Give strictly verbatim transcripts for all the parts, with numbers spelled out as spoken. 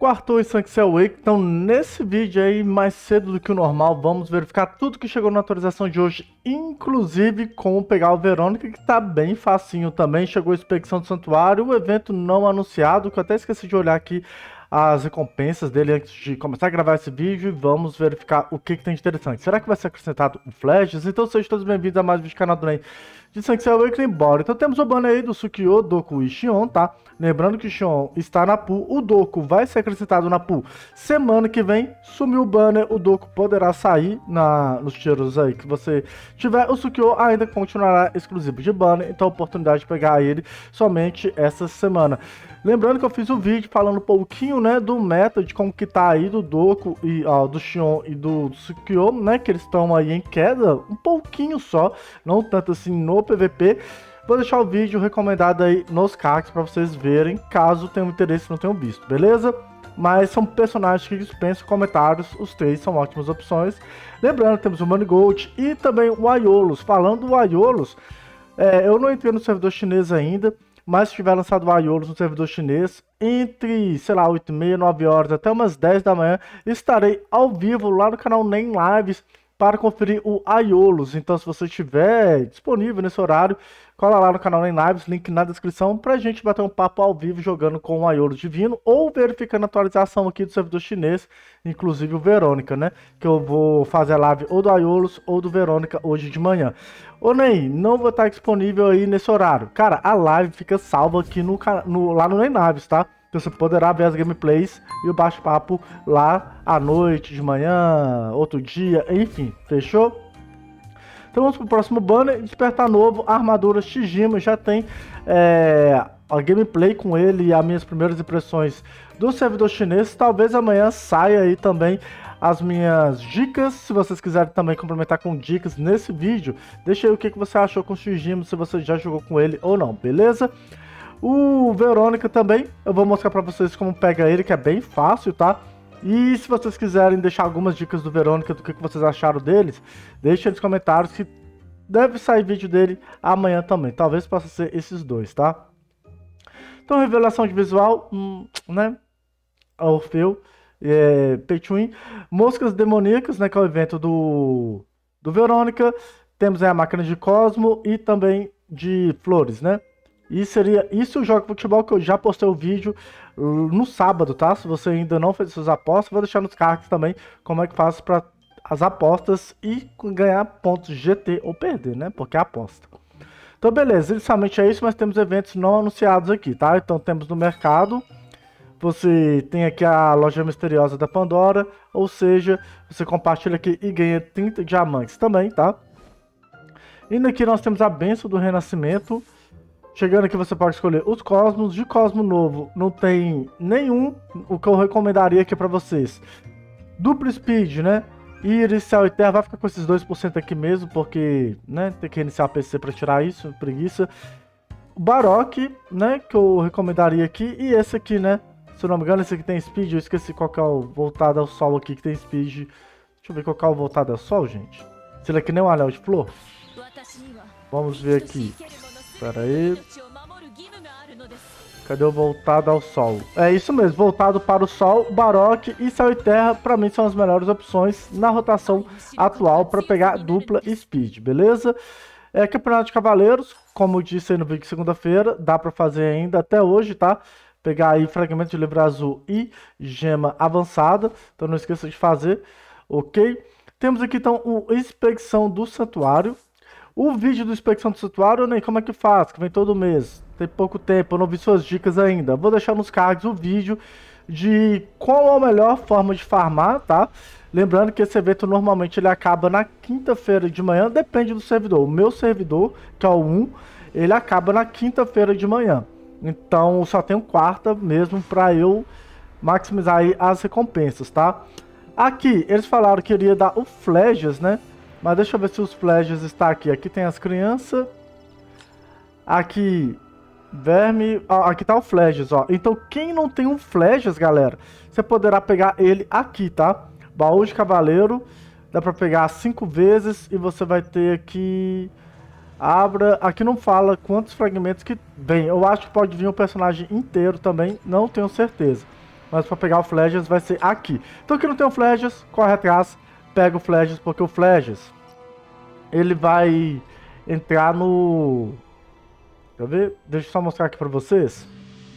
Quartou e Sanctuary Wake. Então, nesse vídeo aí, mais cedo do que o normal, vamos verificar tudo que chegou na atualização de hoje, inclusive como pegar o Verônica, que tá bem facinho também. Chegou a Expedição do Santuário, o evento não anunciado, que eu até esqueci de olhar aqui as recompensas dele antes de começar a gravar esse vídeo, e vamos verificar o que, que tem de interessante. Será que vai ser acrescentado um flashes? Então sejam todos bem-vindos a mais um vídeo do canal do Nen de Sanctuary Wake. Bora. Então temos o banner aí do Sukyo, Doku e Xion, tá? Lembrando que o Xion está na pool, o Doku vai ser acrescentado na pool semana que vem. Sumiu o banner, o Doku poderá sair na, nos tiros aí que você tiver. O Sukyo ainda continuará exclusivo de banner, então a oportunidade de pegar ele somente essa semana. Lembrando que eu fiz um vídeo falando um pouquinho, né, do meta, de como que tá aí do Doku, e, ó, do Xion e do Sukyo, né, que eles estão aí em queda, um pouquinho só, não tanto assim no P V P. Vou deixar o vídeo recomendado aí nos cards para vocês verem, caso tenham interesse e não tenham visto, beleza? Mas são personagens que dispensam comentários, os três são ótimas opções. Lembrando, temos o Manigold e também o Aiolos. Falando do Aiolos, é, eu não entrei no servidor chinês ainda, mas se tiver lançado o Aiolos no servidor chinês, entre, sei lá, oito e meia, nove horas, até umas dez da manhã, estarei ao vivo lá no canal Nen Lives para conferir o Aiolos. Então, se você estiver disponível nesse horário, cola lá no canal Nen Lives, link na descrição, pra gente bater um papo ao vivo jogando com o Aiolos Divino, ou verificando a atualização aqui do servidor chinês, inclusive o Verônica, né? Que eu vou fazer a live ou do Aiolos ou do Verônica hoje de manhã. Ô Nen, não vou estar disponível aí nesse horário. Cara, a live fica salva aqui no, no, lá no Nen Lives, tá? Então você poderá ver as gameplays e o bate-papo lá à noite, de manhã, outro dia, enfim, fechou? Então vamos pro próximo banner, Despertar Novo, Armadura Shijima, já tem é, a gameplay com ele e as minhas primeiras impressões do servidor chinês. Talvez amanhã saia aí também as minhas dicas, se vocês quiserem também complementar com dicas nesse vídeo, deixa aí o que, que você achou com o Shijima, se você já jogou com ele ou não, beleza? O Verônica também, eu vou mostrar pra vocês como pega ele, que é bem fácil, tá? E se vocês quiserem deixar algumas dicas do Verônica, do que vocês acharam deles, deixem nos comentários que deve sair vídeo dele amanhã também. Talvez possa ser esses dois, tá? Então, revelação de visual, hum, né? Orfeu, é, Pay to Win. Moscas Demoníacas, né? Que é o evento do, do Verônica. Temos aí a máquina de Cosmo e também de Flores, né? E seria isso o Jogo Futebol, que eu já postei o vídeo no sábado, tá? Se você ainda não fez suas apostas, vou deixar nos cards também como é que faz para as apostas e ganhar pontos G T ou perder, né? Porque é aposta. Então, beleza. Inicialmente é isso, mas temos eventos não anunciados aqui, tá? Então, temos no mercado, você tem aqui a loja misteriosa da Pandora, ou seja, você compartilha aqui e ganha trinta diamantes também, tá? Indo aqui nós temos a Bênção do Renascimento. Chegando aqui você pode escolher os Cosmos. De Cosmo Novo não tem nenhum. O que eu recomendaria aqui pra vocês: Duplo Speed, né? Iris, Céu e Terra. Vai ficar com esses dois por cento aqui mesmo, porque, né, tem que reiniciar o P C pra tirar isso, preguiça. O Baroque, né, que eu recomendaria aqui. E esse aqui, né, se eu não me engano, esse aqui tem Speed. Eu esqueci qual que é o Voltado ao Sol aqui, que tem Speed. Deixa eu ver qual que é o Voltado ao Sol, gente. Será que nem um anel de flor? Vamos ver aqui. Pera aí. Cadê o Voltado ao Sol? É isso mesmo, voltado para o Sol, Baroque e Céu e Terra, pra mim são as melhores opções na rotação atual para pegar dupla Speed, beleza? É, Campeonato de Cavaleiros, como eu disse aí no vídeo de segunda-feira, dá para fazer ainda até hoje, tá? Pegar aí Fragmento de Livro Azul e Gema Avançada, então não esqueça de fazer, ok? Temos aqui então o Expedição do Santuário. O vídeo do Expedição do Santuário, nem como é que faz, que vem todo mês. Tem pouco tempo, eu não vi suas dicas ainda. Vou deixar nos cards o vídeo de qual é a melhor forma de farmar, tá? Lembrando que esse evento normalmente ele acaba na quinta-feira de manhã, depende do servidor. O meu servidor, que é o um, ele acaba na quinta-feira de manhã. Então só tenho quarta mesmo para eu maximizar aí as recompensas, tá? Aqui, eles falaram que iria dar o Flashes, né? Mas deixa eu ver se os flashes está aqui. Aqui tem as crianças. Aqui, verme. Ó, aqui tá o flashes, ó. Então, quem não tem um flashes, galera, você poderá pegar ele aqui, tá? Baú de Cavaleiro. Dá pra pegar cinco vezes. E você vai ter aqui... Abra. Aqui não fala quantos fragmentos que vem. Eu acho que pode vir um personagem inteiro também. Não tenho certeza. mas para pegar o Flashes vai ser aqui. Então quem não tem o Flashes, corre atrás, pega o Flashes, porque o Flashes, ele vai entrar no... Deixa eu ver, deixa eu só mostrar aqui para vocês.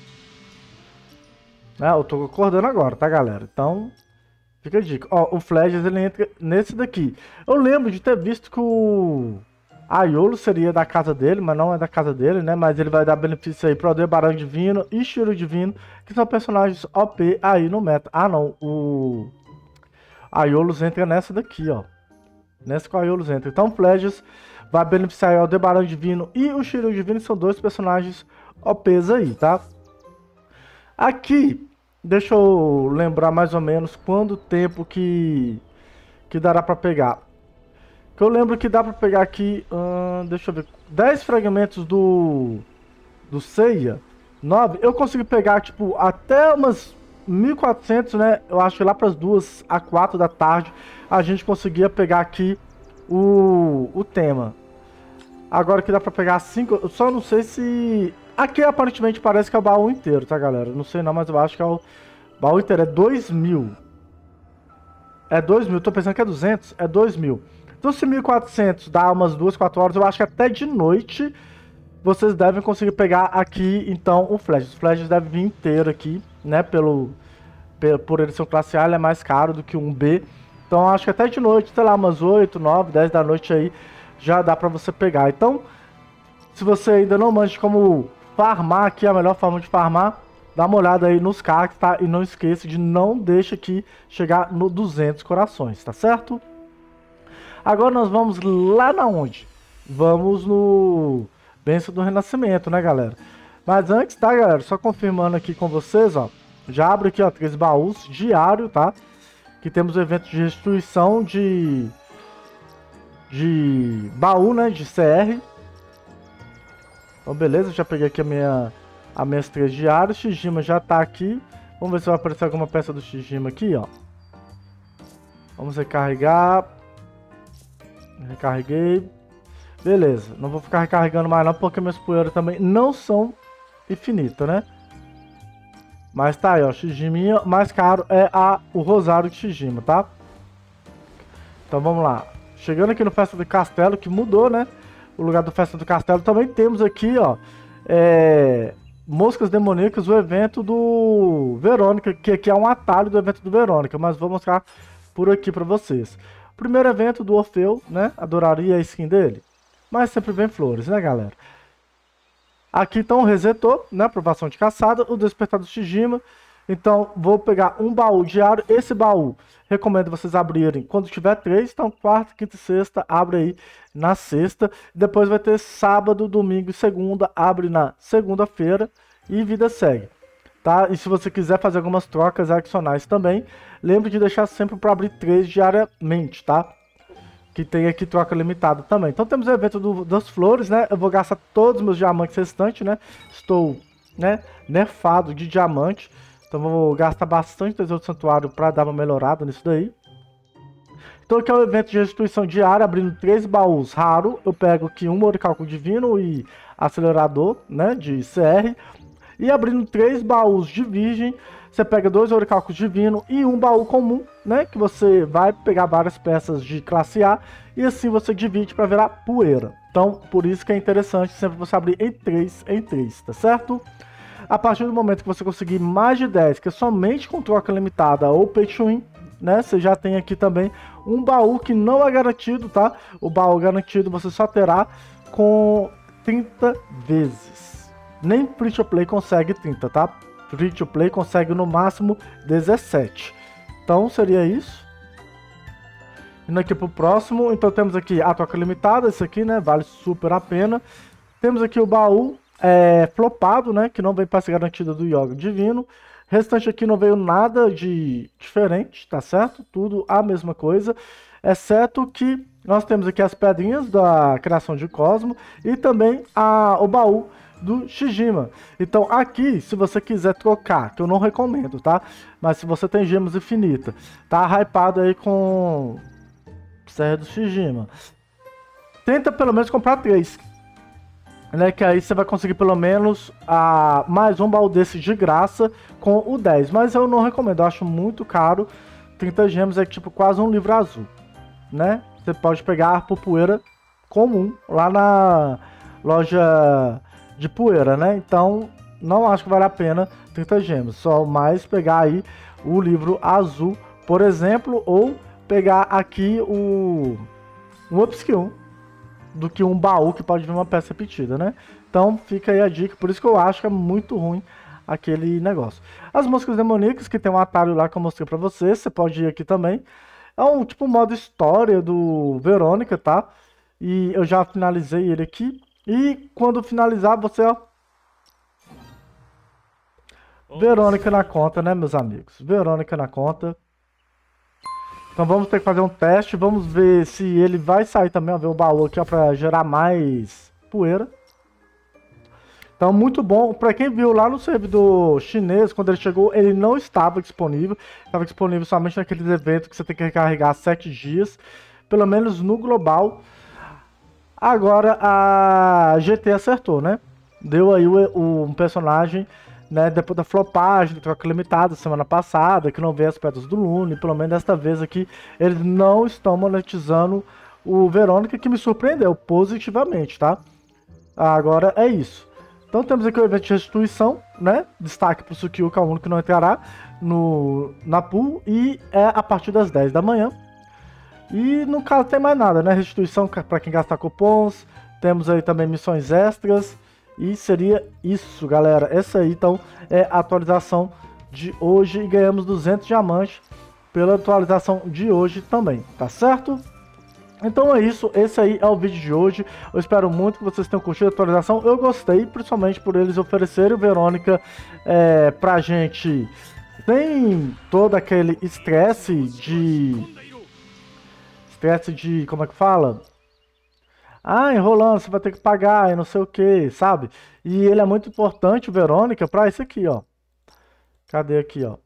É, eu tô acordando agora, tá, galera? Então, fica a dica. Ó, o Flashes, ele entra nesse daqui. Eu lembro de ter visto que o Aiolo seria da casa dele, mas não é da casa dele, né? Mas ele vai dar benefício aí pro Aldebaran Divino e Shiro Divino, que são personagens O P aí no meta. Ah, não. O Aiolos entra nessa daqui, ó. Nessa que o Aiolos entra. Então, o Flashes vai beneficiar o Aldebaran Divino e o Shiro Divino, que são dois personagens O Ps aí, tá? Aqui, deixa eu lembrar mais ou menos quando o tempo que, que dará pra pegar. Que eu lembro que dá pra pegar aqui, hum, deixa eu ver, dez fragmentos do, do Seiya, nove, eu consegui pegar, tipo, até umas mil e quatrocentos, né, eu acho que lá pras duas a quatro da tarde, a gente conseguia pegar aqui o, o tema. Agora que dá pra pegar cinco, eu só não sei se... Aqui aparentemente parece que é o baú inteiro, tá, galera? Não sei não, mas eu acho que é o baú inteiro, é dois mil. É dois mil, tô pensando que é duzentos, é dois mil. Então, se mil e quatrocentos dá umas duas, quatro horas, eu acho que até de noite vocês devem conseguir pegar aqui, então, o Flash. Os Flashes devem vir inteiro aqui, né, pelo, pelo, por ele ser um classe A, ele é mais caro do que um B. Então, acho que até de noite, sei lá, umas oito, nove, dez da noite aí, já dá pra você pegar. Então, se você ainda não manja como farmar aqui, a melhor forma de farmar, dá uma olhada aí nos cards, tá? E não esqueça de não deixar aqui chegar no duzentos corações, tá certo? Agora nós vamos lá na onde? Vamos no Bênção do Renascimento, né, galera? Mas antes, tá, galera? Só confirmando aqui com vocês, ó. Já abre aqui, ó, três baús diário, tá? Que temos o evento de restituição de... De baú, né? De C R. Então, beleza. Já peguei aqui a minha... As minhas três diárias. Shijima já tá aqui. Vamos ver se vai aparecer alguma peça do Shijima aqui, ó. Vamos recarregar... Recarreguei. Beleza, não vou ficar recarregando mais não, porque minhas poeiras também não são infinitas, né? Mas tá aí, ó, Shijima mais caro é a, o Rosário de Shijima, tá? Então vamos lá. Chegando aqui no Festa do Castelo, que mudou, né? O lugar do Festa do Castelo. Também temos aqui, ó, é, Moscas Demoníacas, o evento do Verônica, que aqui é um atalho do evento do Verônica, mas vou mostrar por aqui pra vocês. Primeiro evento do Orfeu, né? Adoraria a skin dele. Mas sempre vem flores, né, galera? Aqui então resetou, né? Aprovação de caçada. O Despertar do Shijima. Então vou pegar um baú diário. Esse baú recomendo vocês abrirem quando tiver três. Então quarta, quinta e sexta, abre aí na sexta. Depois vai ter sábado, domingo e segunda. Abre na segunda-feira e vida segue. Tá? E se você quiser fazer algumas trocas adicionais também, lembre de deixar sempre para abrir três diariamente, tá? Que tem aqui troca limitada também. Então temos o evento do, das flores, né? Eu vou gastar todos os meus diamantes restantes, né? Estou, né, nerfado de diamante. Então vou gastar bastante tesouro do santuário para dar uma melhorada nisso daí. Então aqui é o evento de restituição diária, abrindo três baús raro. Eu pego aqui um oricalco divino e acelerador, né, de C R. E abrindo três baús de virgem, você pega dois oricalcos divino e um baú comum, né? Que você vai pegar várias peças de classe A e assim você divide para virar poeira. Então, por isso que é interessante sempre você abrir em três em três, tá certo? A partir do momento que você conseguir mais de dez, que é somente com troca limitada ou pay to win, né? Você já tem aqui também um baú que não é garantido, tá? O baú garantido você só terá com trinta vezes. Nem Free to Play consegue trinta, tá? Free to Play consegue no máximo dezessete. Então seria isso. Indo aqui pro próximo. Então temos aqui a troca limitada. Esse aqui, né? Vale super a pena. Temos aqui o baú é, flopado, né? Que não vem para ser garantida do Yoga Divino. Restante aqui não veio nada de diferente, tá certo? Tudo a mesma coisa. Exceto que nós temos aqui as pedrinhas da criação de Cosmo. E também a, o baú do Shijima. Então aqui, se você quiser trocar, que eu não recomendo, tá? Mas se você tem gemas infinitas, tá hypado aí com Serra do Shijima, tenta pelo menos comprar três. né, que aí você vai conseguir pelo menos a, mais um baú desse de graça com o dez. Mas eu não recomendo, eu acho muito caro. trinta gemas é tipo quase um livro azul, né? Você pode pegar por poeira comum lá na loja de poeira, né? Então não acho que vale a pena trinta gemas. Só mais pegar aí o livro azul, por exemplo, ou pegar aqui o um upskill do que um baú que pode vir uma peça repetida, né? Então fica aí a dica, por isso que eu acho que é muito ruim aquele negócio. As moscas demoníacas, que tem um atalho lá que eu mostrei pra você, você pode ir aqui também. É um tipo modo história do Verônica, tá? E eu já finalizei ele aqui. E quando finalizar, você, ó... Verônica na conta, né, meus amigos? Verônica na conta. Então vamos ter que fazer um teste, vamos ver se ele vai sair também, ó, ver o baú aqui, ó, pra gerar mais poeira. Então muito bom, pra quem viu lá no servidor chinês, quando ele chegou, ele não estava disponível. Estava disponível somente naqueles eventos que você tem que recarregar sete dias, pelo menos no global. Agora a G T acertou, né? Deu aí o, o, um personagem, né, depois da flopagem, troca limitada semana passada, que não veio as pedras do Lune, pelo menos desta vez aqui, eles não estão monetizando o Verônica, que me surpreendeu positivamente, tá? Agora é isso. Então temos aqui o evento de restituição, né? Destaque para o Sukiu, que é o único que não entrará no, na pool, e é a partir das dez da manhã. E no caso tem mais nada, né? Restituição para quem gastar cupons, temos aí também missões extras. E seria isso, galera. Essa aí, então, é a atualização de hoje. E ganhamos duzentos diamantes pela atualização de hoje também, tá certo? Então é isso. Esse aí é o vídeo de hoje. Eu espero muito que vocês tenham curtido a atualização. Eu gostei, principalmente por eles oferecerem o Verônica é, pra gente sem todo aquele estresse de... Estresse de... Como é que fala? Ah, enrolando, você vai ter que pagar e não sei o que, sabe? E ele é muito importante, o Verônica, pra isso aqui, ó. Cadê aqui, ó?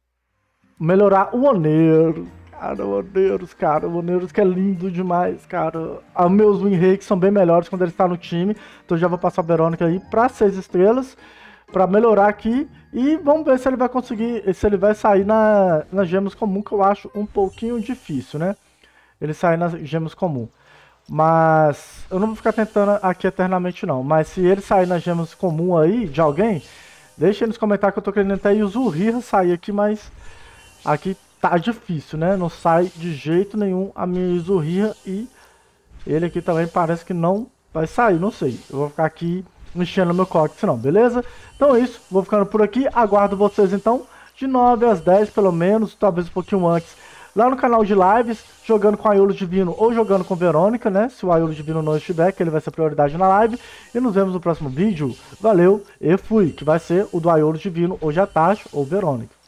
Melhorar o Oneiro. Cara, o Oneiros, cara, o Oneiros que é lindo demais, cara. Os meus win rates são bem melhores quando ele está no time. Então já vou passar o Verônica aí pra seis estrelas, pra melhorar aqui. E vamos ver se ele vai conseguir, se ele vai sair na, nas gemas comum, que eu acho um pouquinho difícil, né? Ele sair nas gemas comum. Mas eu não vou ficar tentando aqui eternamente não. Mas se ele sair nas gemas comum aí, de alguém, deixa aí nos comentários que eu tô querendo até o Zurira sair aqui, mas aqui tá difícil, né? Não sai de jeito nenhum a minha Zurira e ele aqui também parece que não vai sair, não sei. Eu vou ficar aqui mexendo no meu código, senão, beleza? Então é isso, vou ficando por aqui. Aguardo vocês então de nove às dez pelo menos, talvez um pouquinho antes, lá no canal de lives, jogando com Aiolo Divino ou jogando com Verônica, né? Se o Aiolo Divino não estiver, que ele vai ser prioridade na live. E nos vemos no próximo vídeo. Valeu e fui, que vai ser o do Aiolo Divino hoje à tarde ou Verônica.